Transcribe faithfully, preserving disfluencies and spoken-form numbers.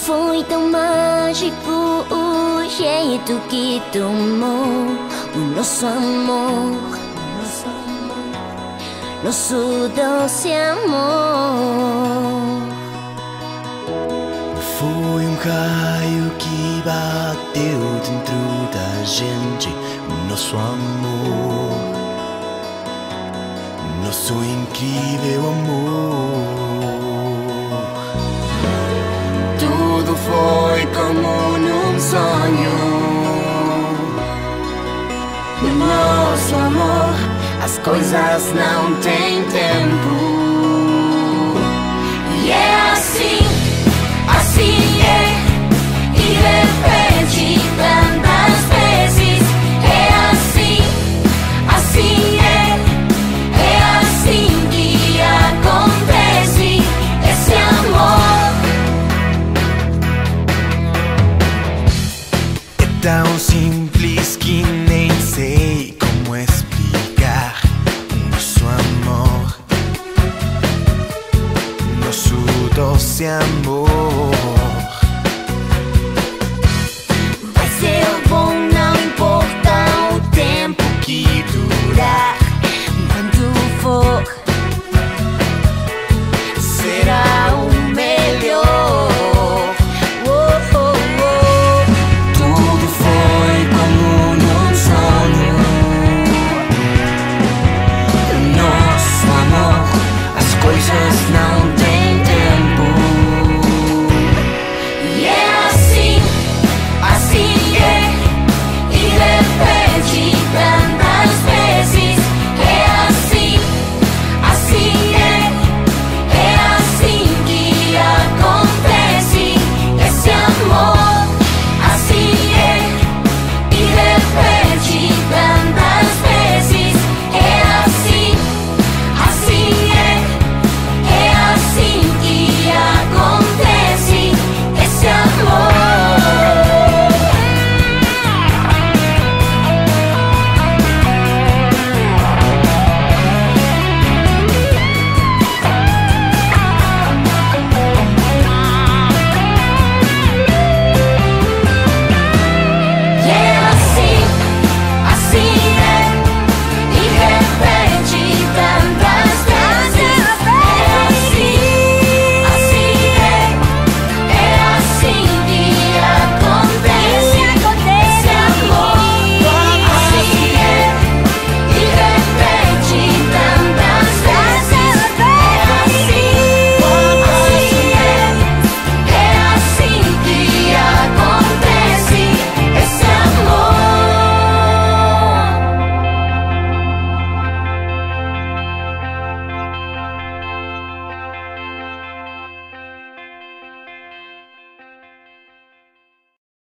Foi tão mágico o jeito que tomou o nosso amor, nosso doce amor. Foi um raio que bateu dentro da gente, o nosso amor, nosso incrível amor. Tudo foi como num sonho. No nosso amor, as coisas não têm tempo. E é assim, assim é, e repete tantas vezes. É assim, assim é, é assim que acontece esse amor. É tão simples que nem sei como explicar o nosso amor, nosso doce amor.